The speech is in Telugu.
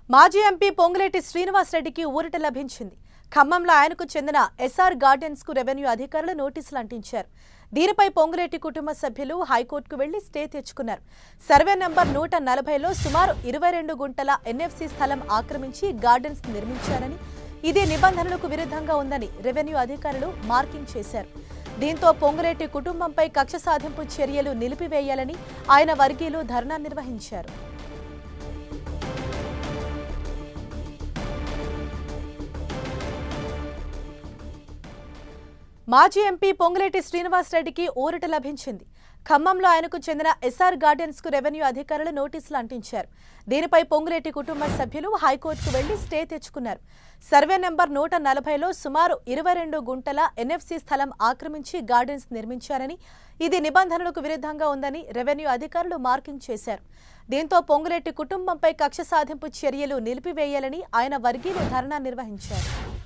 మాజీ ఎంపీ పొంగులేటి శ్రీనివాస్ రెడ్డికి ఊరట లభించింది. ఖమ్మంలో ఆయనకు చెందిన ఎస్ఆర్ గార్డెన్స్ కు రెవెన్యూ అధికారులు నోటీసులు అంటించారు. దీనిపై పొంగులేటి కుటుంబ సభ్యులు హైకోర్టుకు వెళ్లి స్టే తెచ్చుకున్నారు. సర్వే నంబర్ 140లో సుమారు 22 గుంటల ఎన్ఎఫ్సి స్థలం ఆక్రమించి గార్డెన్స్ నిర్మించారని, ఇది నిబంధనలకు విరుద్ధంగా ఉందని రెవెన్యూ అధికారులు మార్కింగ్ చేశారు. దీంతో పొంగులేటి కుటుంబంపై కక్ష సాధింపు చర్యలు నిలిపివేయాలని ఆయన వర్గీయులు ధర్నా నిర్వహించారు. మాజీ ఎంపీ పొంగులేటి శ్రీనివాస్ రెడ్డికి ఊరట లభించింది. ఖమ్మంలో ఆయనకు చెందిన ఎస్ఆర్ గార్డెన్స్ కు రెవెన్యూ అధికారులు నోటీసులు అంటించారు. దీనిపై పొంగులేటి కుటుంబ సభ్యులు హైకోర్టుకు వెళ్లి స్టే తెచ్చుకున్నారు. సర్వే నెంబర్ 140లో సుమారు 22 గుంటల ఎన్ఎఫ్సి స్థలం ఆక్రమించి గార్డెన్స్ నిర్మించారని, ఇది నిబంధనలకు విరుద్ధంగా ఉందని రెవెన్యూ అధికారులు మార్కింగ్ చేశారు. దీంతో పొంగులేటి కుటుంబంపై కక్ష సాధింపు చర్యలు నిలిపివేయాలని ఆయన వర్గీయులు ధర్నా నిర్వహించారు.